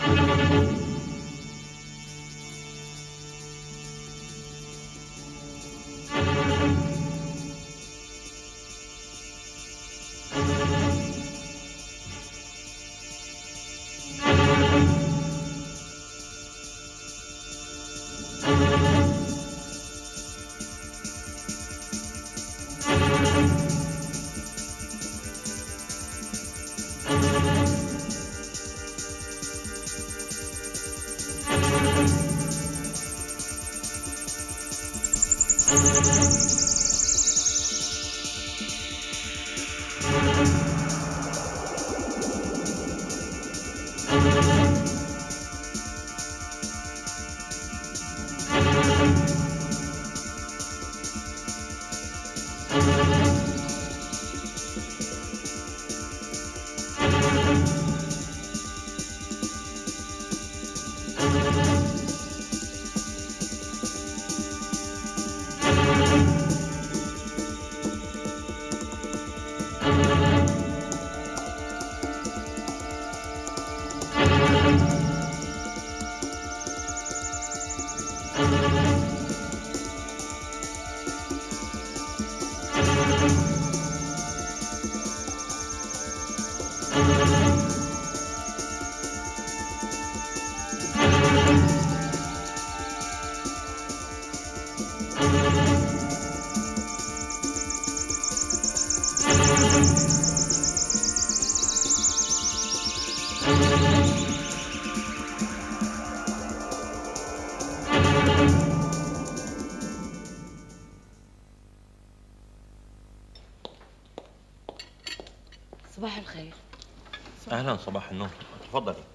صباح الخير. اهلا، صباح النور، تفضلي.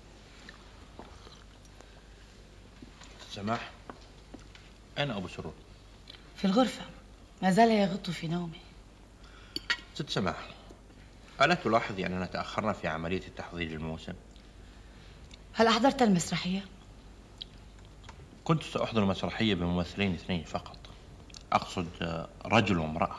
سماح، اين ابو سرور؟ في الغرفة، ما زال يغط في نومه. ست سماح، ألا تلاحظي أننا تأخرنا في عملية التحضير للموسم؟ هل أحضرت المسرحية؟ كنت سأحضر مسرحية بممثلين اثنين فقط، أقصد رجل وامرأة.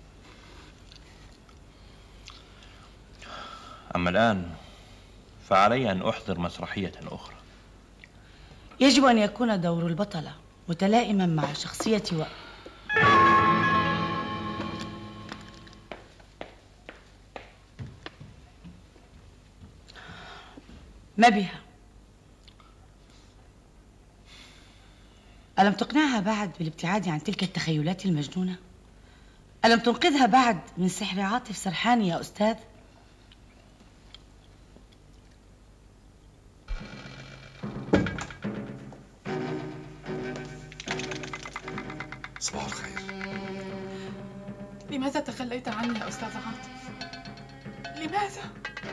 أما الآن فعلي أن أحضر مسرحية أخرى. يجب أن يكون دور البطلة متلائما مع شخصية ما بها؟ ألم تقنعها بعد بالابتعاد عن تلك التخيلات المجنونة؟ ألم تنقذها بعد من سحر عاطف سرحان يا أستاذ؟ صباح الخير. لماذا تخليت عني يا أستاذ عاطف؟ لماذا؟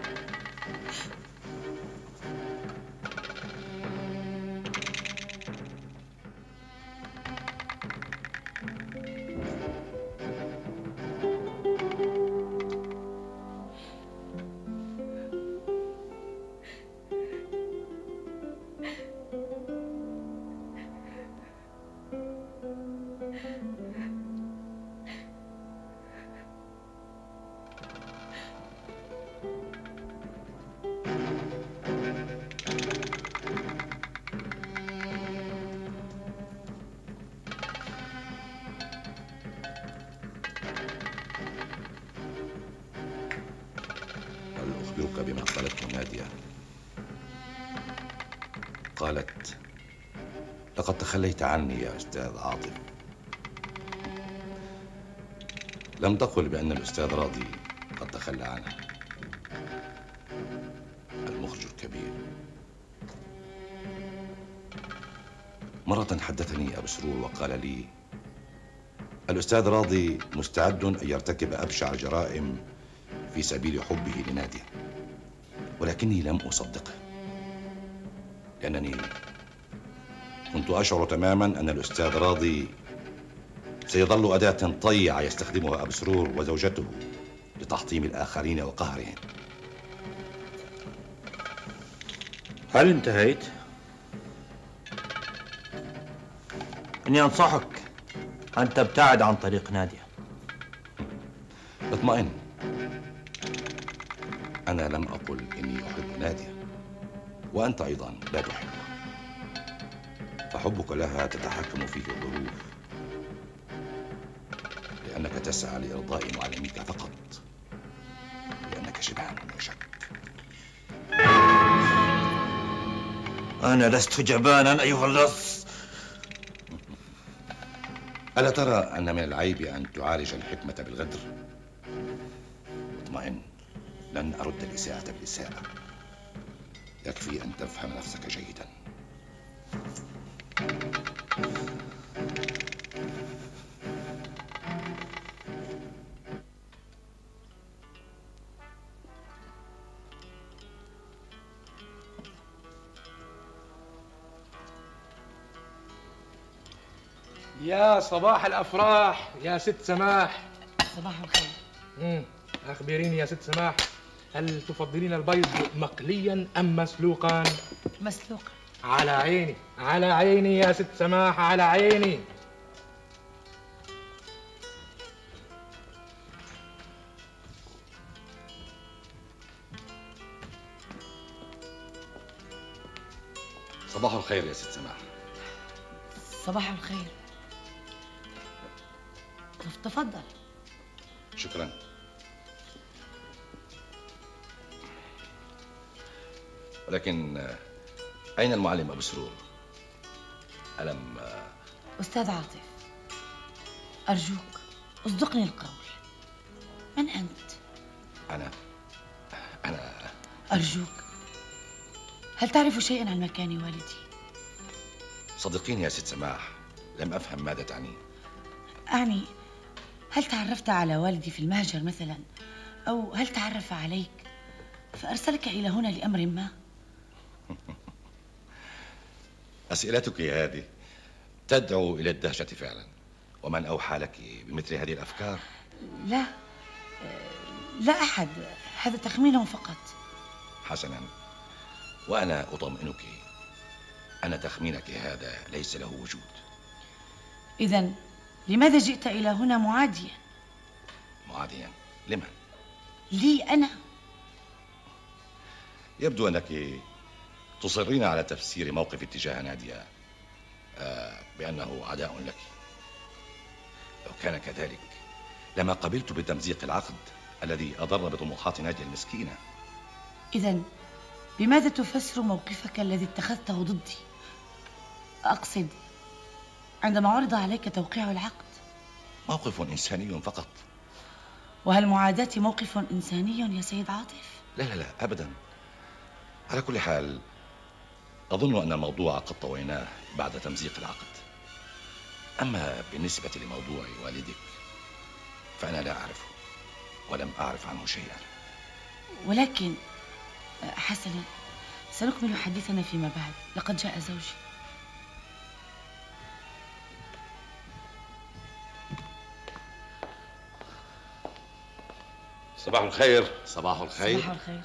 أخبرك بما قالته نادية. قالت: لقد تخليت عني يا أستاذ عاطف. لم تقل بأن الأستاذ راضي قد تخلى عنها، المخرج الكبير. مرة حدثني أبو سرور وقال لي: الأستاذ راضي مستعد أن يرتكب أبشع الجرائم في سبيل حبه لنادية، ولكني لم أصدقه، لأنني كنت أشعر تماما أن الأستاذ راضي سيظل أداة طيعة يستخدمها أبو سرور وزوجته لتحطيم الآخرين وقهرهم. هل انتهيت؟ إني أنصحك أن تبتعد عن طريق نادية. اطمئن، أنا لم أقل إني أحب نادية، وأنت أيضا لا تحبها، فحبك لها تتحكم فيه الظروف، لأنك تسعى لإرضاء معلميك فقط، لأنك شبعان لا شك. أنا لست جبانا أيها اللص. ألا ترى أن من العيب أن تعالج الحكمة بالغدر؟ اطمئن، لن أرد الإساءة بالإساءة، يكفي أن تفهم نفسك جيدا. يا صباح الأفراح يا ست سماح. صباح الخير. أخبريني يا ست سماح، هل تفضلين البيض مقليا أم مسلوقا؟ مسلوقا. على عيني على عيني يا ست سماح، على عيني. صباح الخير يا ست سماح. صباح الخير. تفضل. شكرا. ولكن أين المعلم أبو سرور؟ ألم أستاذ عاطف، أرجوك اصدقني القول، من أنت؟ أنا أرجوك، هل تعرف شيئا عن مكان والدي؟ صدقيني يا ست سماح، لم أفهم ماذا تعني. أعني هل تعرفت على والدي في المهجر مثلا، أو هل تعرف عليك فأرسلك إلى هنا لأمر ما؟ أسئلتك هذه تدعو إلى الدهشة فعلا، ومن أوحى لك بمثل هذه الأفكار؟ لا أحد، هذا تخمين فقط. حسنا، وأنا أطمئنك أن تخمينك هذا ليس له وجود. إذن لماذا جئت إلى هنا معاديا؟ معاديا؟ لمن؟ لي أنا. يبدو أنك تصرين على تفسير موقف اتجاه نادية بأنه عداء لك. لو كان كذلك لما قبلت بتمزيق العقد الذي أضر بطموحات نادية المسكينة. إذن بماذا تفسر موقفك الذي اتخذته ضدي؟ أقصد عندما عرض عليك توقيع العقد. موقف إنساني فقط. وهل معاداتي موقف إنساني يا سيد عاطف؟ لا أبدا. على كل حال أظن أن الموضوع قد طويناه بعد تمزيق العقد. أما بالنسبة لموضوع والدك فأنا لا أعرفه ولم أعرف عنه شيئا. ولكن حسنا، سنكمل حديثنا فيما بعد، لقد جاء زوجي. صباح الخير. صباح الخير. صباح الخير.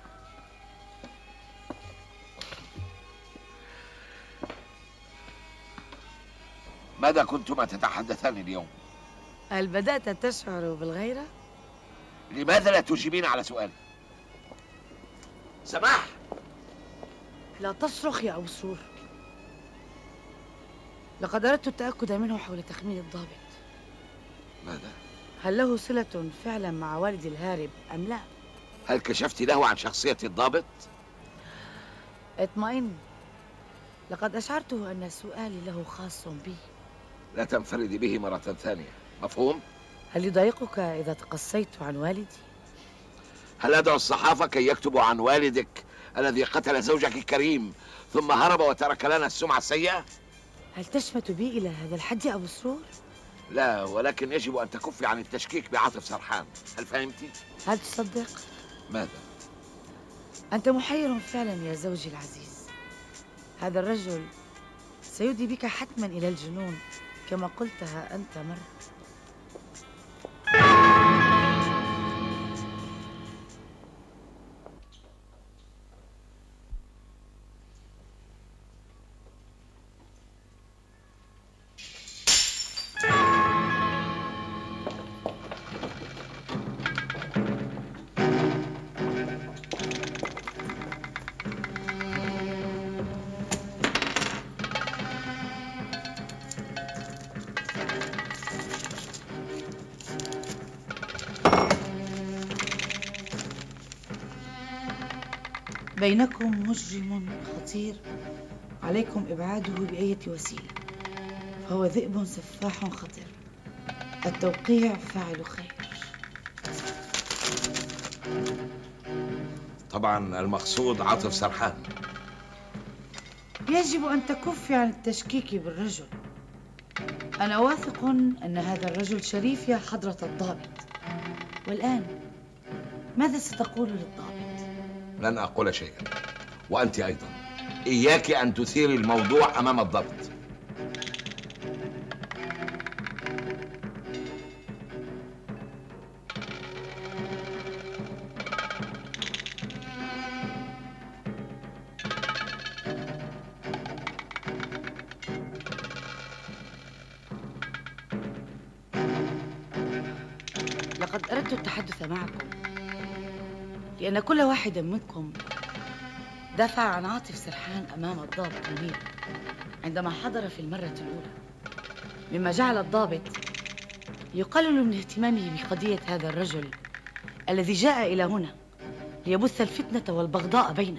ماذا كنتما تتحدثان اليوم؟ هل بدأت تشعر بالغيرة؟ لماذا لا تجيبين على سؤالي؟ سماح، لا تصرخ يا أبو سرور. لقد أردت التأكد منه حول تخمين الضابط. ماذا؟ هل له صلة فعلا مع والدي الهارب أم لا؟ هل كشفت له عن شخصية الضابط؟ اطمئن، لقد أشعرته أن سؤالي له خاص بي. لا تنفردي به مرة ثانية، مفهوم؟ هل يضايقك إذا تقصيت عن والدي؟ هل أدعو الصحافة كي يكتبوا عن والدك الذي قتل زوجك الكريم ثم هرب وترك لنا السمعة السيئة؟ هل تشمت بي إلى هذا الحد يا أبو سرور؟ لا، ولكن يجب أن تكفي عن التشكيك بعاطف سرحان، هل فهمتي؟ هل تصدق؟ ماذا؟ أنت محير فعلا يا زوجي العزيز. هذا الرجل سيودي بك حتما إلى الجنون كما قلتها أنت مرة. بينكم مجرم خطير عليكم إبعاده بأية وسيلة، فهو ذئب سفاح خطير. التوقيع فاعل خير. طبعا المقصود عاطف سرحان. يجب أن تكفي عن التشكيك بالرجل. أنا واثق أن هذا الرجل شريف يا حضرة الضابط. والآن ماذا ستقول للضابط؟ لن أقول شيئا، وأنت أيضا إياك أن تثيري الموضوع أمام الضابط. لقد أردت التحدث معكم لأن كل واحد منكم دافع عن عاطف سرحان أمام الضابط منير عندما حضر في المرة الأولى، مما جعل الضابط يقلل من اهتمامه بقضية هذا الرجل الذي جاء إلى هنا ليبث الفتنة والبغضاء بيننا.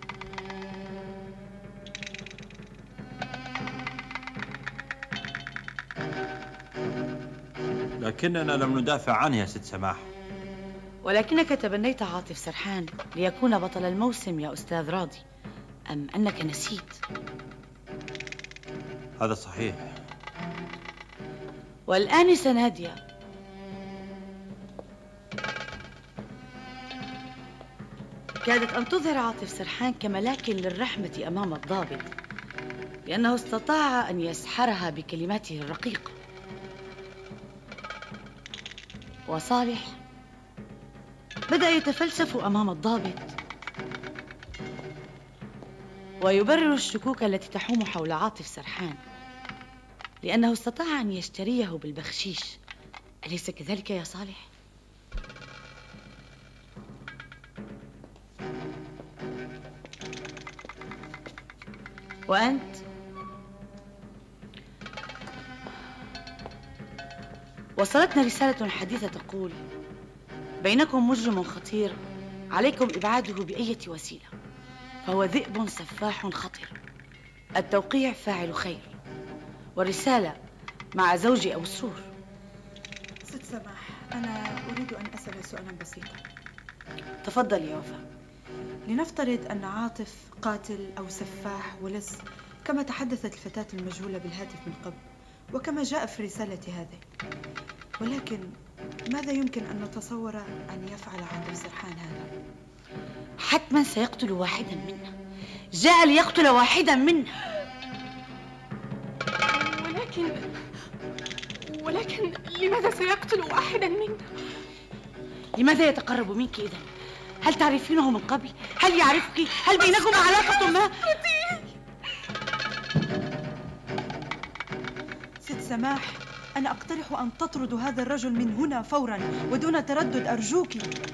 لكننا لم ندافع عنه يا ست سماح. ولكنك تبنيت عاطف سرحان ليكون بطل الموسم يا أستاذ راضي، أم أنك نسيت؟ هذا صحيح. والآنسة نادية كادت أن تظهر عاطف سرحان كملاك للرحمة أمام الضابط، لأنه استطاع أن يسحرها بكلماته الرقيقة. وصالح بدأ يتفلسف أمام الضابط ويبرر الشكوك التي تحوم حول عاطف سرحان، لأنه استطاع أن يشتريه بالبخشيش. أليس كذلك يا صالح؟ وأنت؟ وصلتنا رسالة حديثة تقول: بينكم مجرم خطير عليكم إبعاده بأية وسيلة، فهو ذئب سفاح خطر. التوقيع فاعل خير. والرسالة مع زوجي أبو سرور. ست سماح، أنا أريد أن أسأل سؤالا بسيطا. تفضل يا وفاء. لنفترض أن عاطف قاتل أو سفاح ولص كما تحدثت الفتاة المجهولة بالهاتف من قبل، وكما جاء في رسالة هذه، ولكن ماذا يمكن أن نتصور أن يفعل عاطف سرحان هذا؟ حتما سيقتل واحدا منا. جاء ليقتل واحدا منا. ولكن لماذا سيقتل واحدا منا؟ لماذا يتقرب منك إذن؟ هل تعرفينه من قبل؟ هل يعرفك؟ هل بينكم علاقة ما؟ ست سماح، أنا أقترح أن تطردوا هذا الرجل من هنا فورا ودون تردد أرجوك.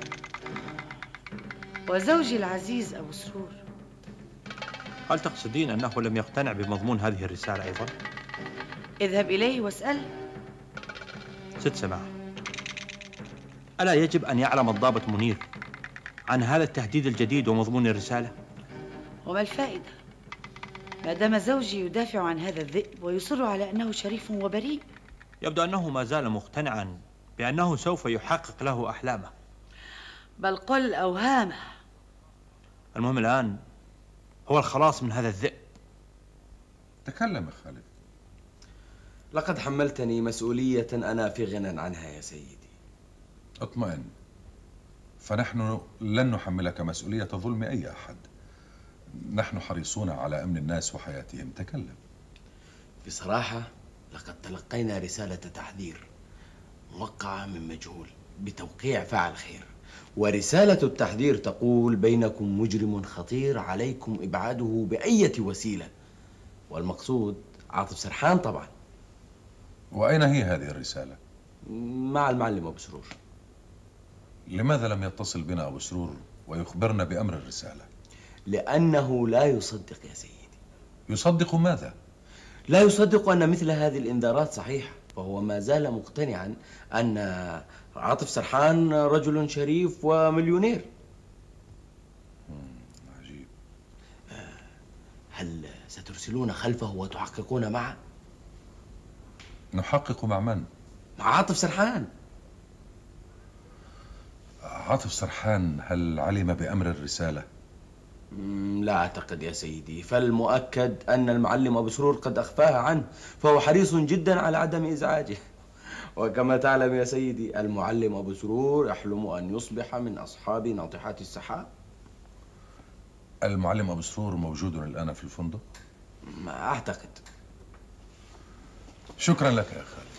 وزوجي العزيز أبو سرور، هل تقصدين أنه لم يقتنع بمضمون هذه الرسالة أيضا؟ اذهب إليه واسأل. ست سماح، ألا يجب أن يعلم الضابط منير عن هذا التهديد الجديد ومضمون الرسالة؟ وما الفائدة ما دام زوجي يدافع عن هذا الذئب ويصر على أنه شريف وبريء؟ يبدو أنه ما زال مقتنعا بأنه سوف يحقق له أحلامه. بل قل أوهامه. المهم الآن هو الخلاص من هذا الذئب. تكلم يا خالد. لقد حملتني مسؤولية أنا في غنى عنها يا سيدي. اطمئن، فنحن لن نحملك مسؤولية ظلم أي أحد. نحن حريصون على أمن الناس وحياتهم. تكلم. بصراحة لقد تلقينا رسالة تحذير موقعة من مجهول بتوقيع فاعل خير، ورسالة التحذير تقول: بينكم مجرم خطير عليكم إبعاده بأية وسيلة. والمقصود عاطف سرحان طبعا. وأين هي هذه الرسالة؟ مع المعلم أبو سرور. لماذا لم يتصل بنا أبو سرور ويخبرنا بأمر الرسالة؟ لأنه لا يصدق يا سيدي. يصدق ماذا؟ لا يصدق أن مثل هذه الإنذارات صحيحة، فهو ما زال مقتنعا أن عاطف سرحان رجل شريف ومليونير. عجيب. هل سترسلون خلفه وتحققون معه؟ نحقق مع من؟ مع عاطف سرحان. عاطف سرحان هل علم بأمر الرسالة؟ لا أعتقد يا سيدي، فالمؤكد أن المعلم أبو سرور قد أخفاها عنه، فهو حريص جدا على عدم إزعاجه. وكما تعلم يا سيدي المعلم أبو سرور يحلم أن يصبح من أصحاب ناطحات السحاب. المعلم أبو سرور موجود الآن في الفندق؟ ما أعتقد. شكرا لك يا خالد.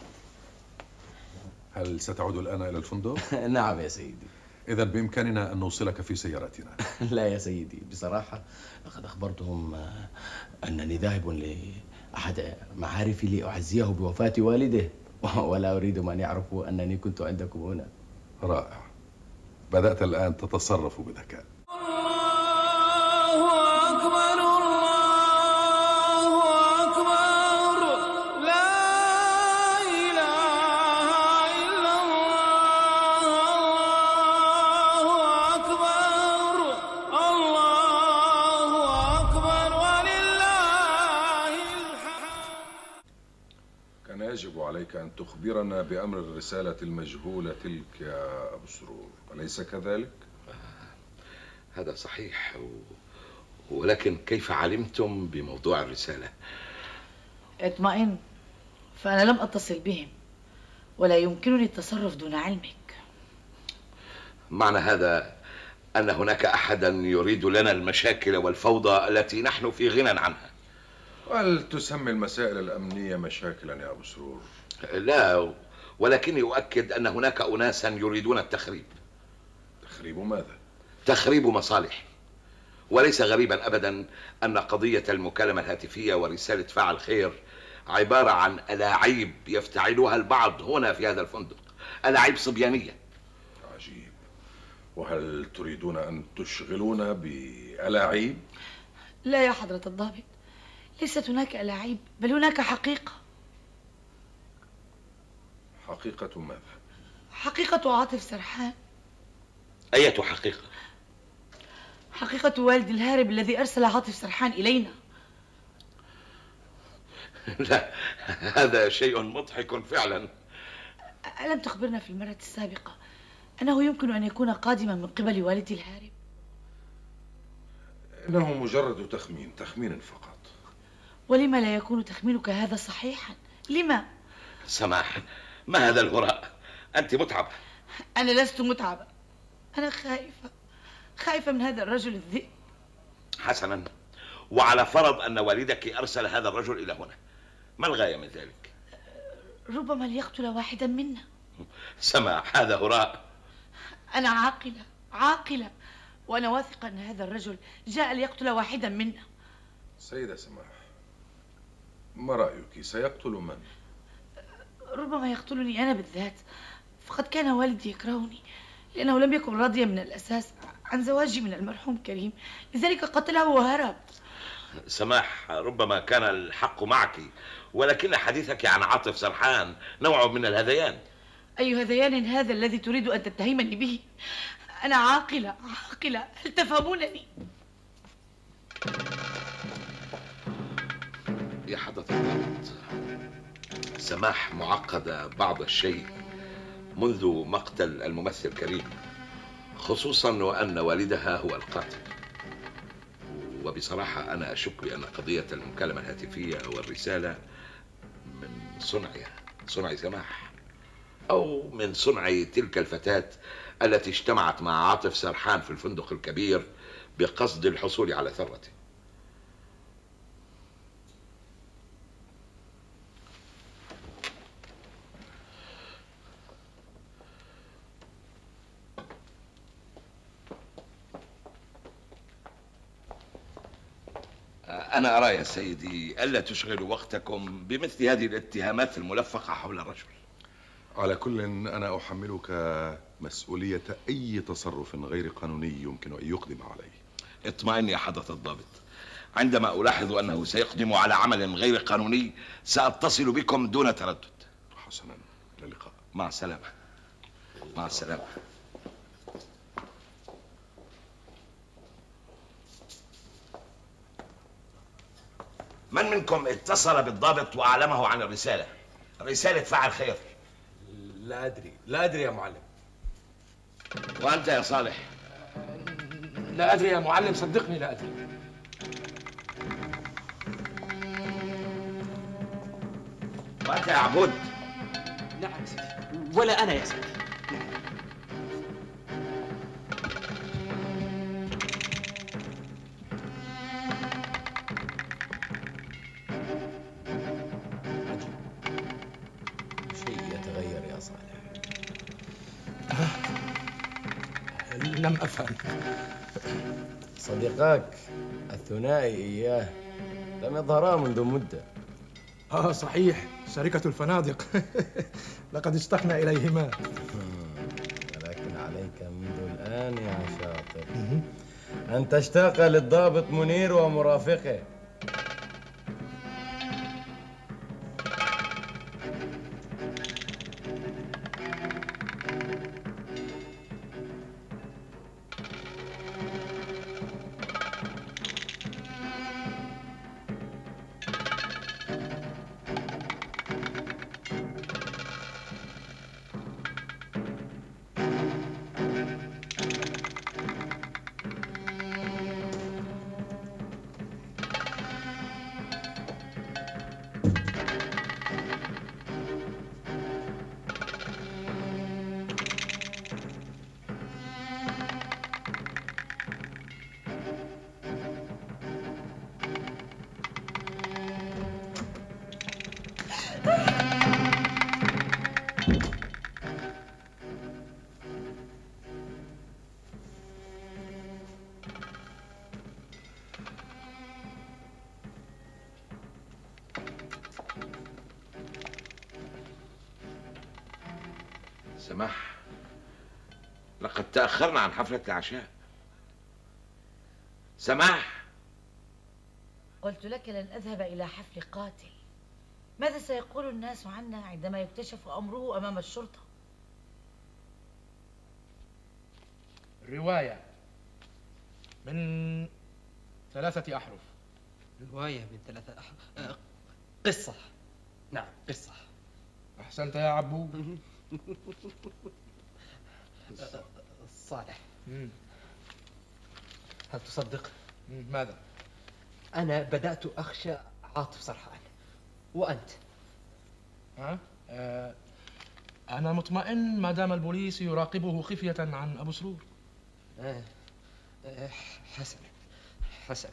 هل ستعود الآن إلى الفندق؟ نعم يا سيدي. إذا بإمكاننا أن نوصلك في سيارتنا. لا يا سيدي، بصراحة لقد أخبرتهم أنني ذاهب لأحد معارفي لأعزيه بوفاة والده، ولا أريدهم أن يعرفوا أنني كنت عندكم هنا. رائع. بدأت الآن تتصرف بذكاء. يجب عليك أن تخبرنا بأمر الرسالة المجهولة تلك يا أبو سرور، أليس كذلك؟ هذا صحيح، ولكن كيف علمتم بموضوع الرسالة؟ اطمئن، فأنا لم أتصل بهم ولا يمكنني التصرف دون علمك. معنى هذا أن هناك أحدا يريد لنا المشاكل والفوضى التي نحن في غنى عنها. هل تسمي المسائل الأمنية مشاكلا يا أبو سرور؟ لا، ولكني أؤكد أن هناك أناسا يريدون التخريب. تخريب ماذا؟ تخريب مصالح. وليس غريبا أبدا أن قضية المكالمة الهاتفية ورسالة فاعل خير عبارة عن ألاعيب يفتعلها البعض هنا في هذا الفندق، ألاعيب صبيانية. عجيب. وهل تريدون أن تشغلونا بألاعيب؟ لا يا حضرة الضابط، ليست هناك ألاعيب، بل هناك حقيقة. حقيقة ماذا؟ حقيقة عاطف سرحان. أية حقيقة؟ حقيقة والد الهارب الذي أرسل عاطف سرحان إلينا. لا، هذا شيء مضحك فعلا. ألم تخبرنا في المرة السابقة أنه يمكن أن يكون قادما من قبل والدي الهارب؟ إنه مجرد تخمين فقط. ولما لا يكون تخمينك هذا صحيحا؟ لما؟ سماح، ما هذا الهراء؟ أنت متعبة. أنا لست متعبة، أنا خائفة من هذا الرجل الذئب. حسنا، وعلى فرض أن والدك أرسل هذا الرجل إلى هنا، ما الغاية من ذلك؟ ربما ليقتل واحدا منا. سماح، هذا هراء. أنا عاقلة، وأنا واثقة أن هذا الرجل جاء ليقتل واحدا منا. سيدة سماح، ما رأيك؟ سيقتل من؟ ربما يقتلني أنا بالذات، فقد كان والدي يكرهني لأنه لم يكن راضيا من الأساس عن زواجي من المرحوم كريم، لذلك قتله وهرب. سماح، ربما كان الحق معك، ولكن حديثك عن عاطف سرحان نوع من الهذيان. أي هذيان هذا الذي تريد أن تتهمني به؟ أنا عاقلة، هل تفهمونني؟ يا حضرة الضابط، سماح معقدة بعض الشيء منذ مقتل الممثل كريم، خصوصا وأن والدها هو القاتل. وبصراحة أنا أشك بأن قضية المكالمة الهاتفية والرسالة من صنع سماح، أو من صنع تلك الفتاة التي اجتمعت مع عاطف سرحان في الفندق الكبير بقصد الحصول على ثروته. أنا أرى يا سيدي ألا تشغلوا وقتكم بمثل هذه الاتهامات الملفقة حول الرجل. على كل أنا أحملك مسؤولية أي تصرف غير قانوني يمكن أن يقدم عليه. اطمئن يا حضرة الضابط، عندما ألاحظ أنه سيقدم على عمل غير قانوني سأتصل بكم دون تردد. حسنا، إلى اللقاء. مع السلامة. مع السلامة. من منكم اتصل بالضابط وأعلمه عن الرسالة؟ رسالة فعل خير. لا أدري يا معلم. وأنت يا صالح؟ لا أدري يا معلم، صدقني لا أدري. وأنت يا عبود؟ نعم يا سيدي. ولا أنا يا سيدي. شيء يتغير يا صالح. لم أفهم. صديقاك الثنائي إياه لم يظهرا منذ مدة. صحيح، شركة الفنادق. لقد اشتقنا إليهما. ولكن عليك منذ الآن يا شاطر أن تشتاق للضابط منير ومرافقه. سماح، لقد تأخرنا عن حفلة العشاء. سماح، قلت لك لن أذهب إلى حفل قاتل. ماذا سيقول الناس عنا عندما يكتشف أمره أمام الشرطة؟ رواية من 3 أحرف. رواية من 3 أحرف. قصة. نعم، قصة. أحسنت يا عبو. صالح، هل تصدق؟ ماذا؟ أنا بدأت أخشى عاطف سرحان. وأنت؟ أنا مطمئن ما دام البوليس يراقبه خفية عن أبو سرور. حسنا حسنا.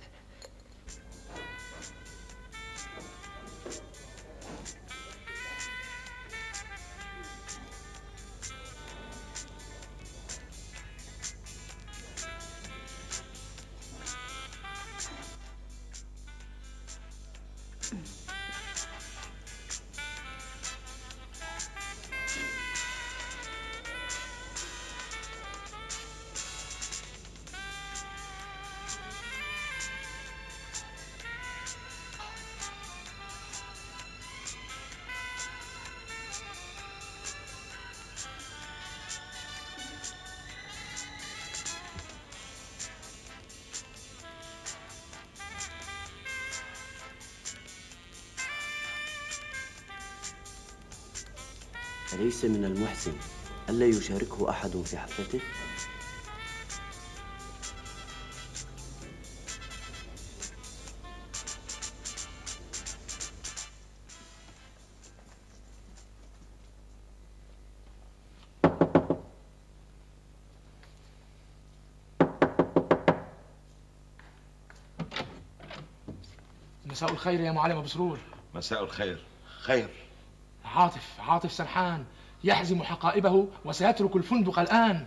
أليس من المحسن ألا يشاركه أحد في حفلته؟ مساء الخير يا معلم أبو سرور. مساء الخير. خير. عاطف سرحان يحزم حقائبه وسيترك الفندق الآن.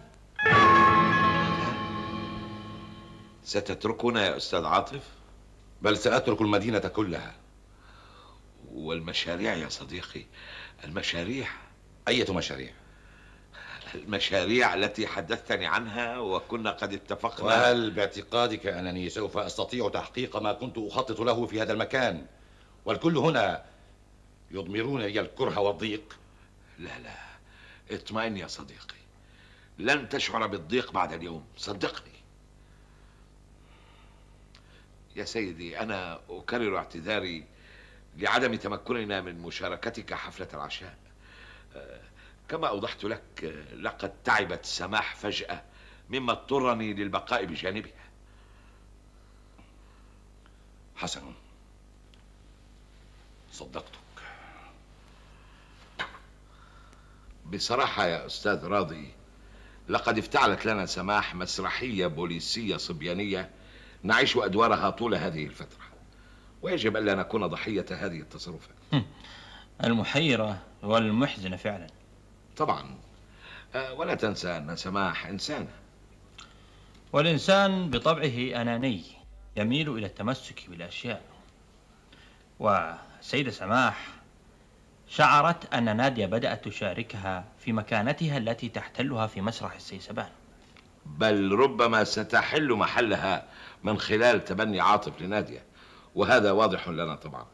ستتركنا يا أستاذ عاطف؟ بل سأترك المدينة كلها. والمشاريع يا صديقي، المشاريع. أية مشاريع؟ المشاريع التي حدثتني عنها وكنا قد اتفقنا. وهل باعتقادك أنني سوف أستطيع تحقيق ما كنت أخطط له في هذا المكان والكل هنا يضمرون لي الكره والضيق؟ لا لا، اطمئن يا صديقي، لن تشعر بالضيق بعد اليوم، صدقني. يا سيدي أنا أكرر اعتذاري لعدم تمكننا من مشاركتك حفلة العشاء. كما أوضحت لك، لقد تعبت سماح فجأة مما اضطرني للبقاء بجانبها. حسن، صدقتك. بصراحة يا أستاذ راضي، لقد افتعلت لنا سماح مسرحية بوليسية صبيانية نعيش أدوارها طول هذه الفترة، ويجب ألا نكون ضحية هذه التصرفات المحيرة والمحزنة فعلا. طبعا، ولا تنسى أن سماح إنسانة، والإنسان بطبعه أناني يميل إلى التمسك بالأشياء. والسيدة سماح شعرت أن نادية بدأت تشاركها في مكانتها التي تحتلها في مسرح السيسبان، بل ربما ستحل محلها من خلال تبني عاطف لنادية، وهذا واضح لنا طبعا.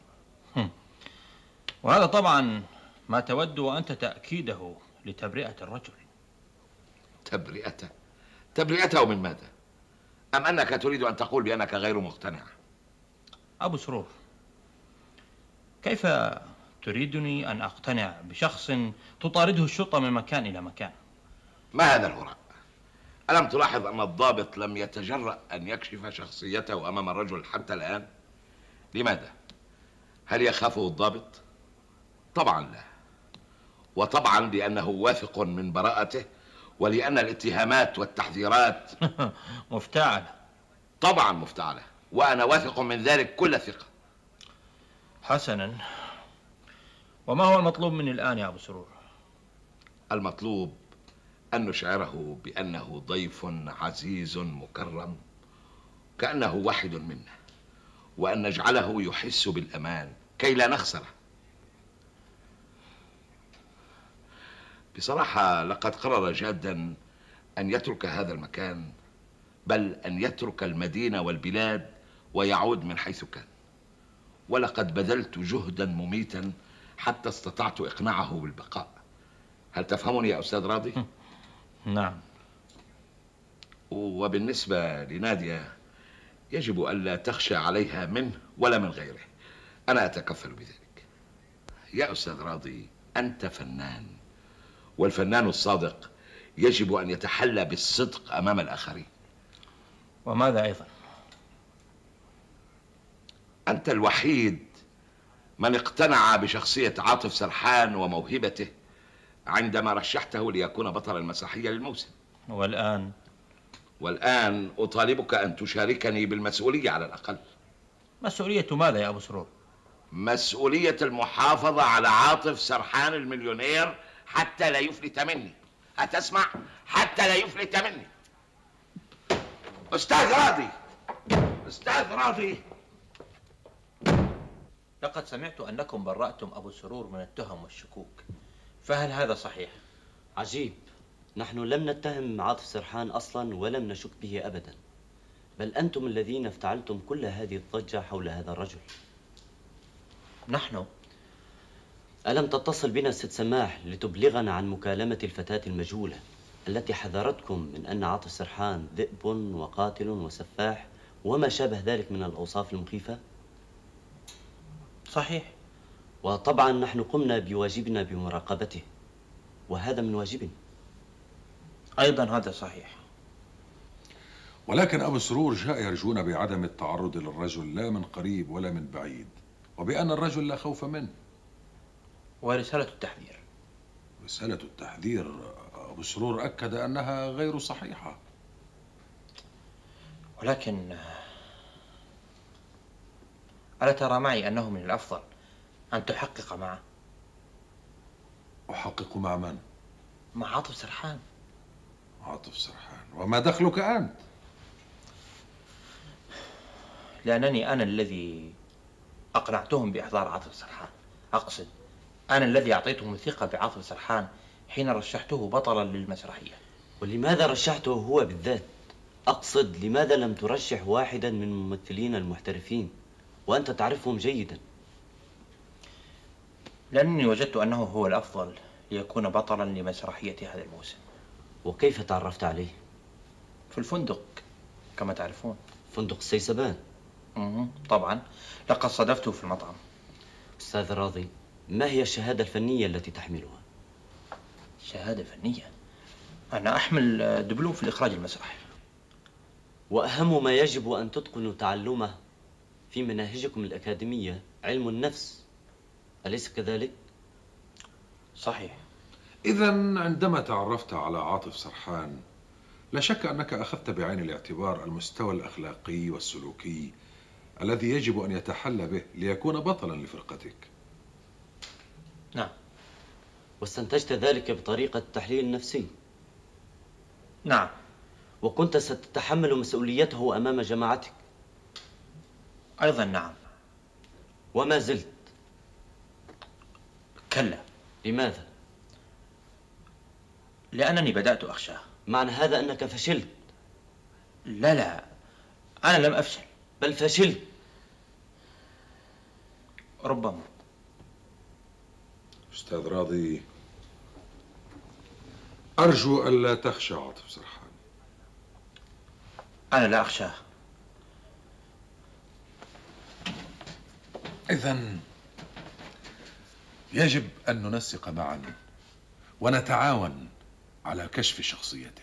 وهذا طبعا ما تود أنت تأكيده لتبرئة الرجل. تبرئته؟ تبرئته من ماذا؟ أم أنك تريد أن تقول بأنك غير مقتنع؟ أبو سرور، كيف تريدني أن أقتنع بشخص تطارده الشرطة من مكان إلى مكان؟ ما هذا الهراء؟ ألم تلاحظ أن الضابط لم يتجرأ أن يكشف شخصيته أمام الرجل حتى الآن؟ لماذا؟ هل يخافه الضابط؟ طبعا لا، وطبعا لأنه واثق من براءته، ولأن الاتهامات والتحذيرات مفتعلة. طبعا مفتعلة، وأنا واثق من ذلك كل ثقة. حسنا، وما هو المطلوب مني الآن يا أبو سرور؟ المطلوب أن نشعره بأنه ضيف عزيز مكرم كأنه واحد منا، وأن نجعله يحس بالأمان كي لا نخسره. بصراحة لقد قرر جادا أن يترك هذا المكان، بل أن يترك المدينة والبلاد ويعود من حيث كان، ولقد بذلت جهدا مميتا حتى استطعت إقناعه بالبقاء. هل تفهمني يا أستاذ راضي؟ نعم. وبالنسبة لنادية، يجب ألا تخشى عليها منه ولا من غيره، أنا أتكفل بذلك. يا أستاذ راضي، أنت فنان، والفنان الصادق يجب أن يتحلى بالصدق أمام الآخرين. وماذا أيضا؟ أنت الوحيد من اقتنع بشخصية عاطف سرحان وموهبته عندما رشحته ليكون بطل المسرحية للموسم. والآن أطالبك أن تشاركني بالمسؤولية على الأقل. مسؤولية ماذا يا أبو سرور؟ مسؤولية المحافظة على عاطف سرحان المليونير حتى لا يفلت مني. أتسمع؟ حتى لا يفلت مني. أستاذ راضي، أستاذ راضي، لقد سمعت أنكم برأتم أبو سرور من التهم والشكوك، فهل هذا صحيح؟ عجيب، نحن لم نتهم عاطف سرحان أصلا ولم نشك به أبدا، بل أنتم الذين افتعلتم كل هذه الضجة حول هذا الرجل. نحن؟ ألم تتصل بنا ست سماح لتبلغنا عن مكالمة الفتاة المجهولة التي حذرتكم من أن عاطف سرحان ذئب وقاتل وسفاح وما شابه ذلك من الأوصاف المخيفة؟ صحيح. وطبعا نحن قمنا بواجبنا بمراقبته، وهذا من واجبنا. أيضا هذا صحيح. ولكن أبو سرور جاء يرجون بعدم التعرض للرجل لا من قريب ولا من بعيد، وبأن الرجل لا خوف منه. ورسالة التحذير؟ رسالة التحذير أبو سرور أكد أنها غير صحيحة. ولكن ألا ترى معي أنه من الأفضل أن تحقق معه؟ أحقق مع من؟ مع عاطف سرحان. عاطف سرحان؟ وما دخلك أنت؟ لأنني أنا الذي أقنعتهم بإحضار عاطف سرحان. أقصد أنا الذي أعطيتهم الثقة بعاطف سرحان حين رشحته بطلا للمسرحية. ولماذا رشحته هو بالذات؟ أقصد لماذا لم ترشح واحدا من الممثلين المحترفين وأنت تعرفهم جيدا؟ لأنني وجدت أنه هو الأفضل ليكون بطلا لمسرحية هذا الموسم. وكيف تعرفت عليه؟ في الفندق كما تعرفون. فندق السيسبان؟ طبعا، لقد صادفته في المطعم. أستاذ راضي، ما هي الشهادة الفنية التي تحملها؟ شهادة فنية؟ أنا أحمل دبلوم في الإخراج المسرحي. وأهم ما يجب أن تتقنوا تعلمه في مناهجكم الأكاديمية علم النفس، أليس كذلك؟ صحيح. إذا عندما تعرفت على عاطف سرحان لا شك أنك أخذت بعين الاعتبار المستوى الأخلاقي والسلوكي الذي يجب أن يتحلى به ليكون بطلا لفرقتك. نعم. واستنتجت ذلك بطريقة التحليل النفسي؟ نعم. وكنت ستتحمل مسؤوليته أمام جماعتك؟ أيضا نعم. وما زلت؟ كلا. لماذا؟ لأنني بدأت أخشاه. معنى هذا أنك فشلت؟ لا، أنا لم أفشل، بل فشلت. ربما. أستاذ راضي، أرجو ألا تخشى عاطف سرحان. أنا لا أخشاه. إذن يجب أن ننسق معا ونتعاون على كشف شخصيته.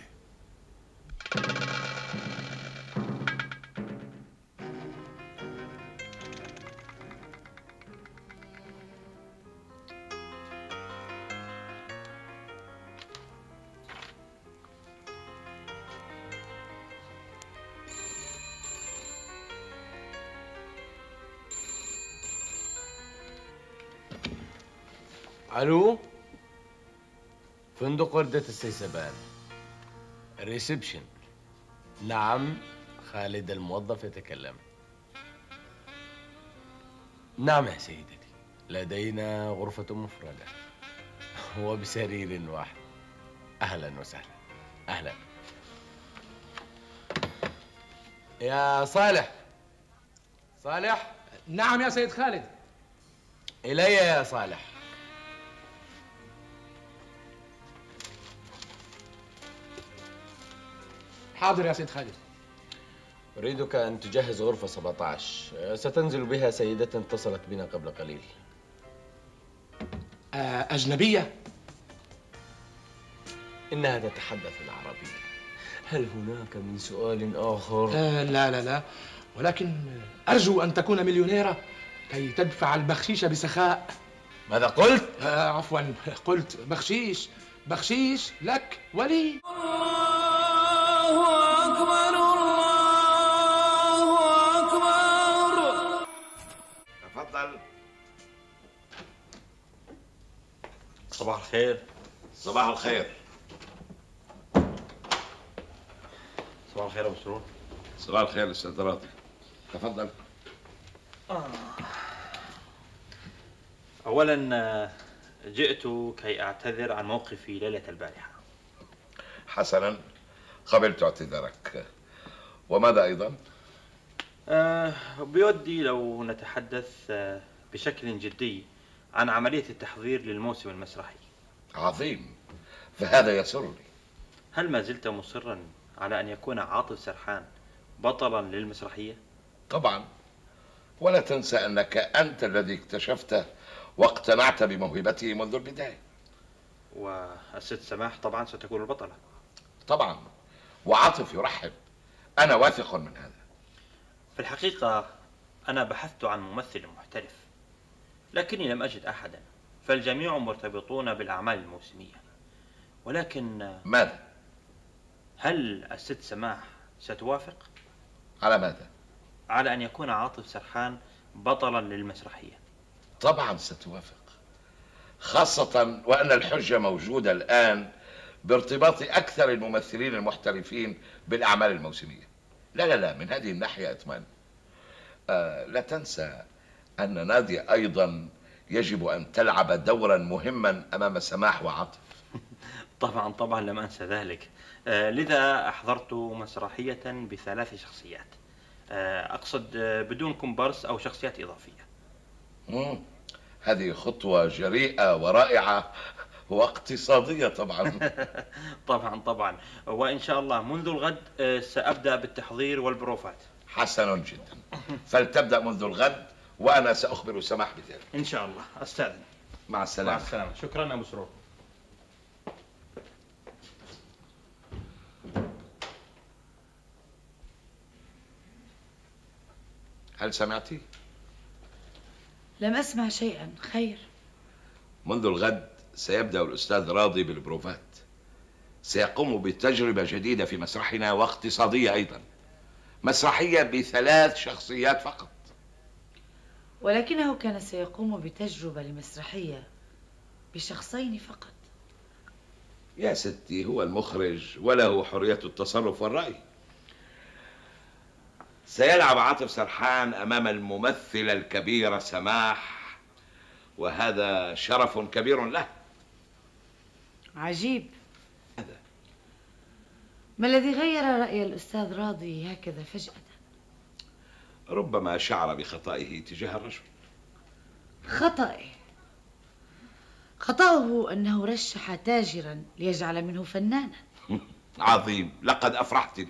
الو، فندق وردة السيسبان، الريسبشن. نعم، خالد الموظف يتكلم. نعم يا سيدتي، لدينا غرفة مفردة وبسرير واحد. أهلا وسهلا. أهلا يا صالح. صالح. نعم يا سيد خالد. إلي يا صالح. حاضر يا سيد خالد. أريدك أن تجهز غرفة 17، ستنزل بها سيدة اتصلت بنا قبل قليل. أجنبية؟ إنها تتحدث العربية. هل هناك من سؤال آخر؟ لا، ولكن أرجو أن تكون مليونيرة كي تدفع البخشيش بسخاء. ماذا قلت؟ عفوا، قلت بخشيش لك ولي. تفضل. صباح الخير. صباح الخير. صباح الخير أبو سرور. صباح الخير أستاذ راضي. تفضل. أولا جئت كي أعتذر عن موقفي ليلة البارحة. حسنا، قبلت اعتذارك. وماذا أيضا؟ بودي لو نتحدث بشكل جدي عن عملية التحضير للموسم المسرحي. عظيم، فهذا يسرني. هل ما زلت مصرا على أن يكون عاطف سرحان بطلا للمسرحية؟ طبعا، ولا تنسى أنك أنت الذي اكتشفته واقتنعت بموهبته منذ البداية. والست سماح طبعا ستكون البطلة. طبعا، وعاطف يرحب. أنا واثق من هذا. في الحقيقة أنا بحثت عن ممثل محترف، لكني لم أجد أحدا، فالجميع مرتبطون بالأعمال الموسمية. ولكن ماذا؟ هل الست سماح ستوافق؟ على ماذا؟ على أن يكون عاطف سرحان بطلا للمسرحية. طبعا ستوافق، خاصة وأن الحجة موجودة الآن بارتباط أكثر الممثلين المحترفين بالأعمال الموسمية. لا، من هذه الناحية اطمئن. لا تنسى أن نادية أيضا يجب أن تلعب دورا مهما أمام سماح وعاطف. طبعا لم أنسى ذلك. لذا أحضرت مسرحية ب3 شخصيات، أقصد بدون كومبارس أو شخصيات إضافية. هذه خطوة جريئة ورائعة واقتصادية طبعا. طبعا، وإن شاء الله منذ الغد سأبدأ بالتحضير والبروفات. حسن جدا. فلتبدأ منذ الغد وأنا سأخبر سماح بذلك. إن شاء الله. أستاذن. مع السلامة. مع السلامة. شكرا يا مسرور. هل سمعتي؟ لم أسمع شيئا. خير. منذ الغد سيبدأ الأستاذ راضي بالبروفات. سيقوم بتجربة جديدة في مسرحنا واقتصادية أيضا. مسرحية ب3 شخصيات فقط. ولكنه كان سيقوم بتجربة لمسرحية ب2 فقط. يا ستي هو المخرج وله حرية التصرف والرأي. سيلعب عاطف سرحان أمام الممثلة الكبيرة سماح، وهذا شرف كبير له. عجيب. ما الذي غير رأي الأستاذ راضي هكذا فجأة؟ ربما شعر بخطئه تجاه الرجل. خطأه أنه رشح تاجرا ليجعل منه فنانا. عظيم. لقد أفرحتني.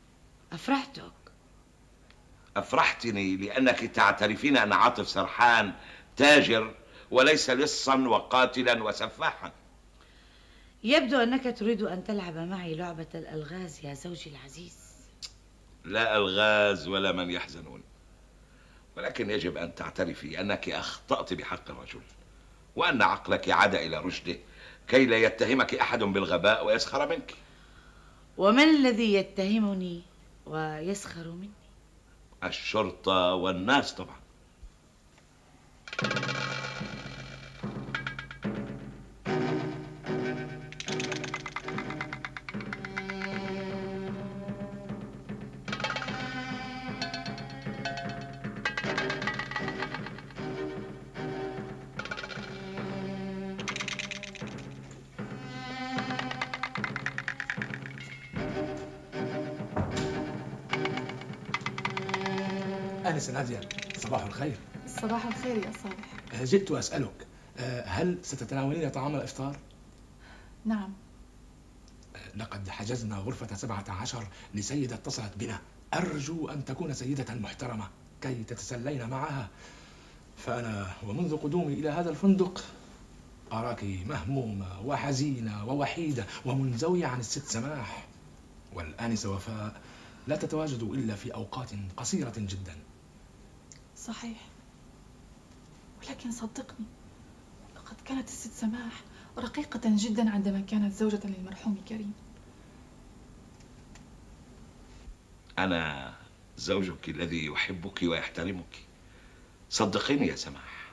أفرحتني لأنك تعترفين أن عاطف سرحان تاجر وليس لصا وقاتلا وسفاحا. يبدو أنك تريد أن تلعب معي لعبة الألغاز يا زوجي العزيز. لا ألغاز ولا من يحزنون، ولكن يجب أن تعترفي أنك أخطأت بحق الرجل، وأن عقلك عاد إلى رشده كي لا يتهمك أحد بالغباء ويسخر منك. ومن الذي يتهمني ويسخر مني؟ الشرطة والناس طبعا. آنسة نادية، صباح الخير. صباح الخير يا صالح. جئت أسألك، هل ستتناولين طعام الإفطار؟ نعم. لقد حجزنا غرفة 17 لسيدة اتصلت بنا. أرجو أن تكون سيدة محترمة كي تتسلين معها، فأنا ومنذ قدومي إلى هذا الفندق أراك مهمومة وحزينة ووحيدة ومنزوية عن الست سماح، والآنسة وفاء لا تتواجد إلا في أوقات قصيرة جدا. صحيح، ولكن صدقني لقد كانت الست سماح رقيقة جدا عندما كانت زوجة للمرحوم كريم. أنا زوجك الذي يحبك ويحترمك، صدقيني يا سماح.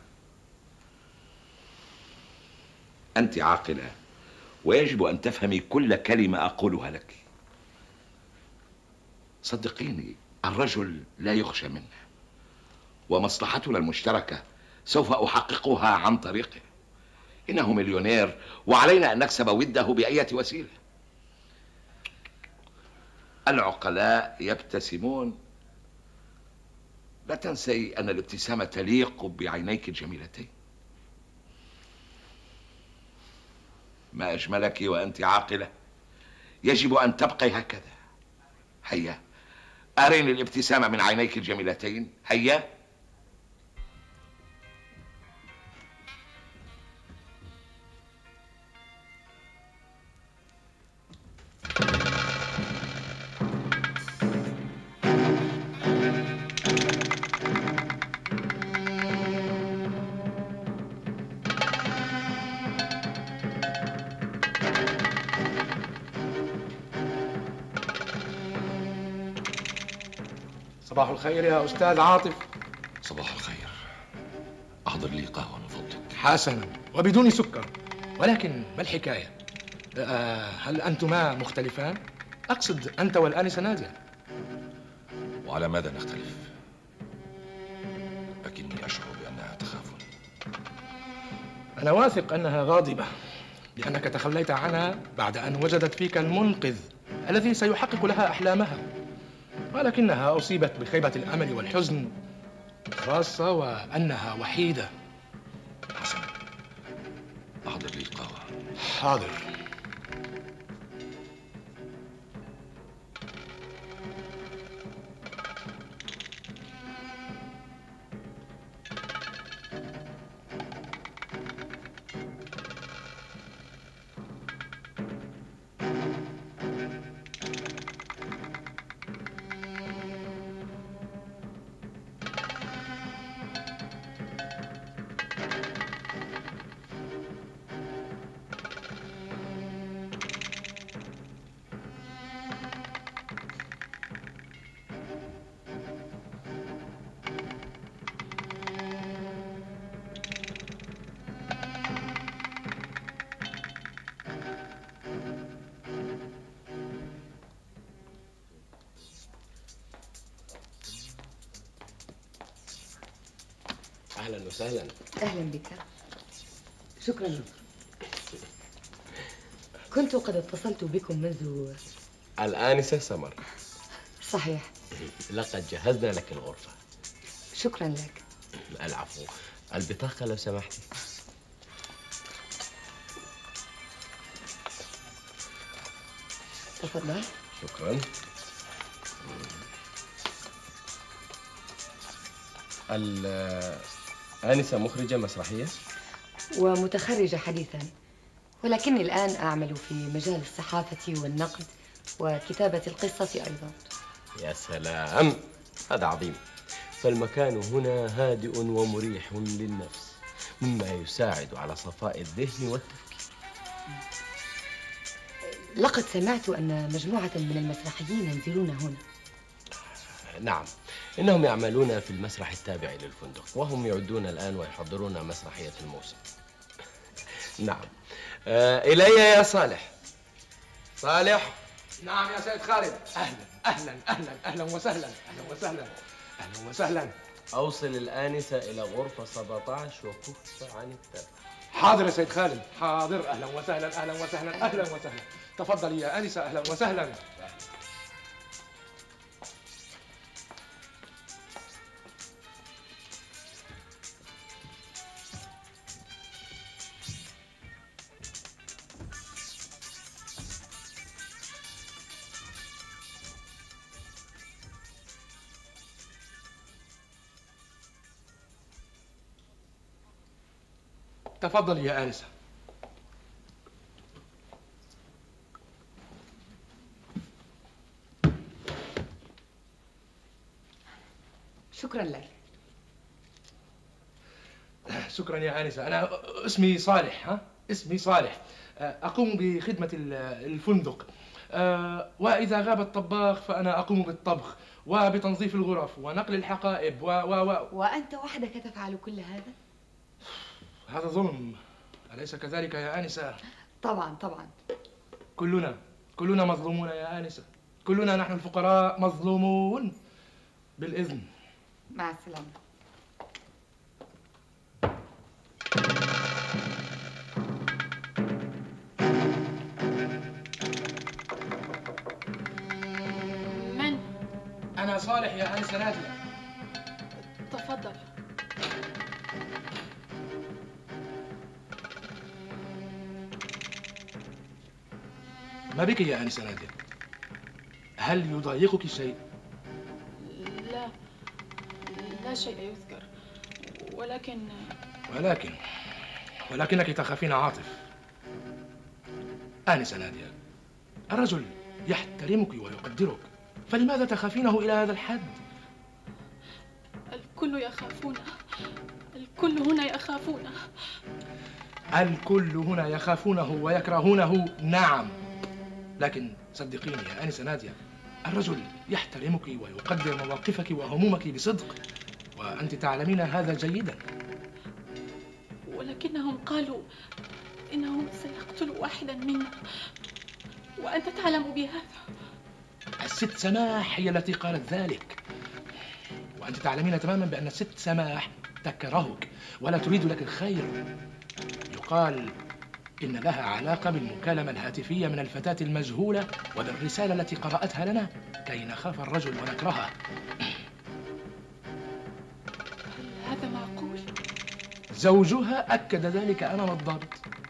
أنت عاقلة ويجب أن تفهمي كل كلمة أقولها لك. صدقيني الرجل لا يخشى منه، ومصلحتنا المشتركة سوف أحققها عن طريقه. إنه مليونير وعلينا أن نكسب وده بأية وسيلة. العقلاء يبتسمون. لا تنسي أن الابتسامة تليق بعينيك الجميلتين. ما أجملك وأنت عاقلة. يجب أن تبقي هكذا. هيا أريني الابتسامة من عينيك الجميلتين. هيا. صباح الخير يا أستاذ عاطف. صباح الخير. أحضر لي قهوة من فضلك. حسنا، وبدون سكر. ولكن ما الحكاية؟ هل أنتما مختلفان؟ أقصد أنت والآنسة نادية. وعلى ماذا نختلف؟ لكني أشعر بأنها تخافني. أنا واثق أنها غاضبة لأنك تخليت عنها بعد أن وجدت فيك المنقذ الذي سيحقق لها أحلامها، ولكنها أصيبت بخيبة الأمل والحزن، خاصة وأنها وحيدة. حسنا، أحضر لي القهوة. حاضر. أهلا وسهلا. أهلا بك. شكرا. كنت قد اتصلت بكم منذ الآنسة سمر. صحيح. لقد جهزنا لك الغرفة. شكرا لك. العفو. البطاقة لو سمحتي. تفضل. شكرا. الآنسة مخرجة مسرحية ومتخرجة حديثا، ولكني الآن أعمل في مجال الصحافة والنقد وكتابة القصة أيضا. يا سلام، هذا عظيم. فالمكان هنا هادئ ومريح للنفس، مما يساعد على صفاء الذهن والتفكير. لقد سمعت أن مجموعة من المسرحيين ينزلون هنا. نعم، إنهم يعملون في المسرح التابع للفندق، وهم يعدون الآن ويحضرون مسرحية الموسم. نعم. إلي يا صالح. صالح. نعم يا سيد خالد. أهلا أهلا أهلا أهلا وسهلا أهلا وسهلا أهلا وسهلا. أوصل الآنسة إلى غرفة 17 وكف عن التابع. حاضر يا سيد خالد، حاضر. أهلا وسهلا أهلا وسهلا أهلا وسهلا. تفضلي يا آنسة. أهلا وسهلا. تفضلي يا آنسة. شكرا لك. شكرا يا آنسة. أنا اسمي صالح. اسمي صالح. أقوم بخدمة الفندق، وإذا غاب الطباخ فأنا أقوم بالطبخ وبتنظيف الغرف ونقل الحقائب وأنت وحدك تفعل كل هذا؟ هذا ظلم، أليس كذلك يا آنسة؟ طبعا طبعا. كلنا مظلومون يا آنسة. كلنا نحن الفقراء مظلومون. بالإذن. مع السلامة. من؟ أنا صالح يا آنسة نادية. تفضل. ما بك يا آنسة نادية؟ هل يضايقك شيء؟ لا شيء يذكر، ولكنك تخافين عاطف. آنسة نادية، الرجل يحترمك ويقدرك، فلماذا تخافينه إلى هذا الحد؟ الكل يخافونه، الكل هنا يخافونه. الكل هنا يخافونه ويكرهونه، نعم. لكن صدقيني يا آنسة نادية، الرجل يحترمك ويقدر مواقفك وهمومك بصدق، وأنت تعلمين هذا جيدا. ولكنهم قالوا إنهم سيقتلوا واحدا منا، وأنت تعلم بهذا. الست سماح هي التي قالت ذلك، وأنت تعلمين تماما بأن الست سماح تكرهك ولا تريد لك الخير. يقال إن لها علاقة بالمكالمة الهاتفية من الفتاة المجهولة وبالرسالة التي قرأتها لنا كي نخاف الرجل ونكرهه. هل هذا معقول؟ زوجها أكد ذلك أمام الضابط.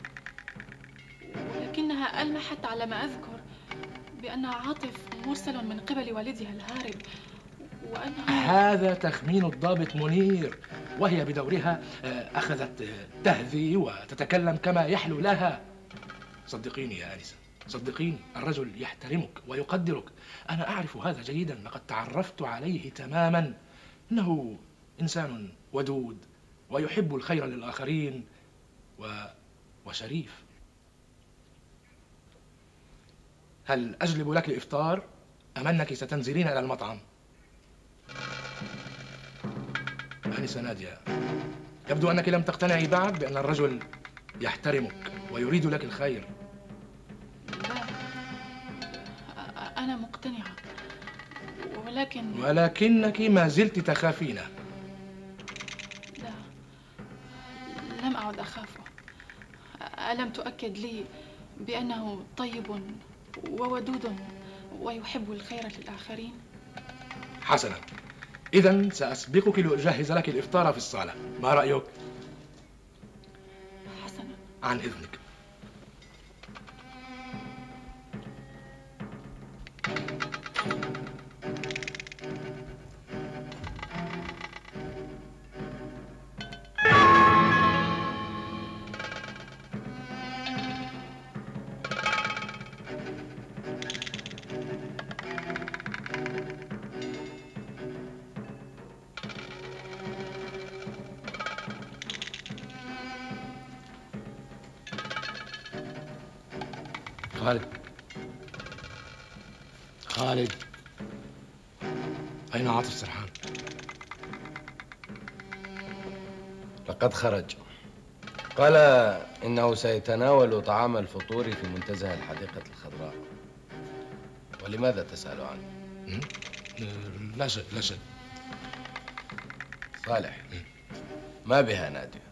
ولكنها ألمحت على ما أذكر بأن عاطف مرسل من قبل والدها الهارب، وأنه هذا تخمين الضابط منير، وهي بدورها أخذت تهذي وتتكلم كما يحلو لها. صدقيني يا آنسة، صدقيني، الرجل يحترمك ويقدرك. أنا أعرف هذا جيدا، لقد تعرفت عليه تماما. إنه إنسان ودود ويحب الخير للآخرين وشريف. هل أجلب لك الإفطار أم أنك ستنزلين إلى المطعم؟ آنسة نادية، يبدو أنك لم تقتنعي بعد بأن الرجل يحترمك ويريد لك الخير. لا، أنا مقتنعة، ولكنك ما زلت تخافينه. لا، أعد أخافه. ألم تؤكد لي بأنه طيب وودود ويحب الخير للآخرين؟ حسنا، إذا سأسبقك لأجهز لك الإفطار في الصالة، ما رأيك؟ حسنا. عن إذنك. خالد، خالد، أين عاطف سرحان؟ لقد خرج. قال إنه سيتناول طعام الفطور في منتزه الحديقة الخضراء. ولماذا تسأل عنه؟ لا شيء لا شيء. صالح، ما بها نادية؟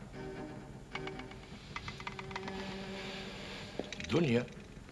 دنيا.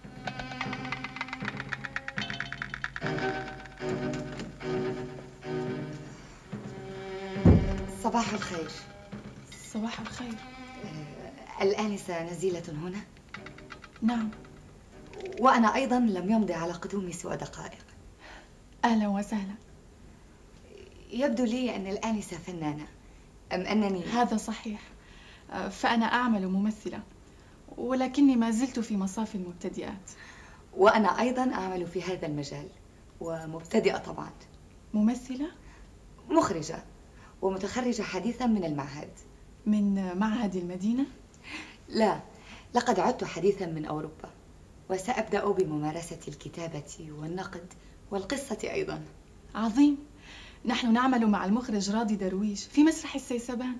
صباح الخير. صباح الخير. الآنسة نزيلة هنا؟ نعم. وأنا أيضا لم يمضي على قدومي سوى دقائق. أهلا وسهلا. يبدو لي أن الآنسة فنانة، أم أنني؟ هذا صحيح، فأنا أعمل ممثلة، ولكني ما زلت في مصاف المبتدئات. وأنا أيضا أعمل في هذا المجال، ومبتدئة طبعا. ممثلة؟ مخرجة، ومتخرجة حديثا من المعهد. من معهد المدينة؟ لا، لقد عدت حديثا من أوروبا، وسأبدأ بممارسة الكتابة والنقد والقصة أيضا. عظيم. نحن نعمل مع المخرج راضي درويش في مسرح السيسبان.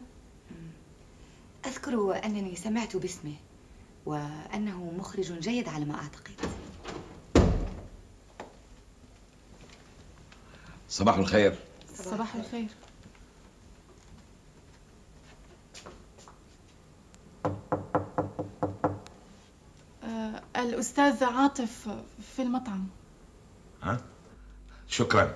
أذكر أنني سمعت باسمه، وأنه مخرج جيد على ما أعتقد. صباح الخير. صباح الخير. الأستاذ عاطف في المطعم. ها؟ شكرا.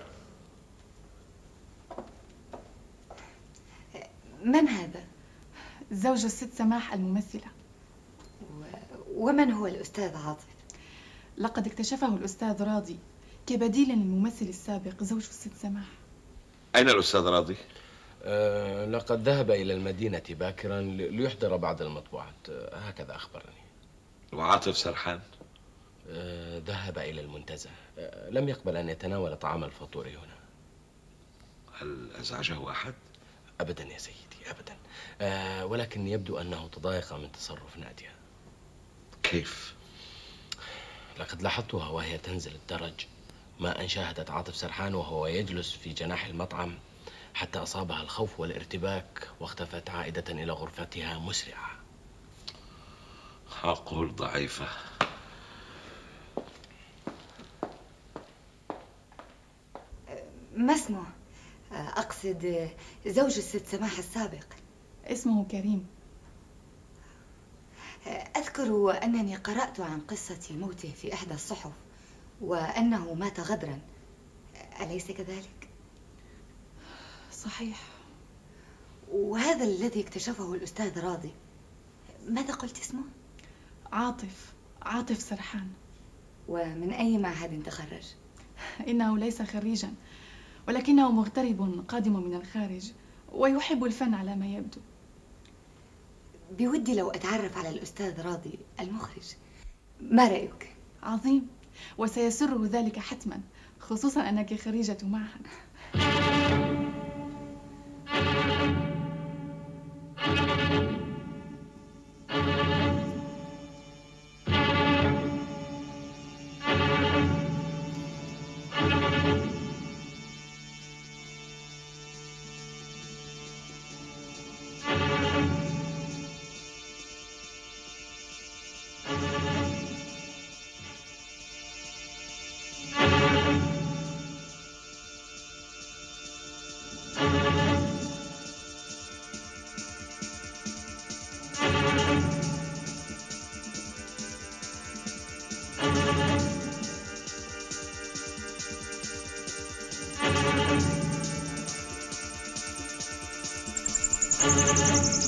من هذا؟ زوج الست سماح الممثلة. ومن هو الأستاذ عاطف؟ لقد اكتشفه الأستاذ راضي كبديل للممثل السابق زوج الست سماح. أين الأستاذ راضي؟ لقد ذهب إلى المدينة باكرا ليحضر بعض المطبوعات، هكذا أخبرني. وعاطف سرحان؟ ذهب إلى المنتزه، لم يقبل أن يتناول طعام الفطور هنا. هل أزعجه أحد؟ أبدا يا سيدي، أبدا. ولكن يبدو أنه تضايق من تصرف نادية. كيف؟ لقد لاحظتها وهي تنزل الدرج، ما أن شاهدت عاطف سرحان وهو يجلس في جناح المطعم حتى أصابها الخوف والارتباك، واختفت عائدة إلى غرفتها مسرعة. عقول ضعيفة. ما اسمه؟ أقصد زوج الست سماح السابق. اسمه كريم. أذكر أنني قرأت عن قصة موته في إحدى الصحف، وأنه مات غدرا، أليس كذلك؟ صحيح. وهذا الذي اكتشفه الأستاذ راضي، ماذا قلت اسمه؟ عاطف سرحان. ومن أي معهد تخرج؟ إنه ليس خريجا، ولكنه مغترب قادم من الخارج، ويحب الفن على ما يبدو. بودي لو أتعرف على الأستاذ راضي المخرج، ما رأيك؟ عظيم، وسيسره ذلك حتما، خصوصا أنك خريجة معهد. القصة.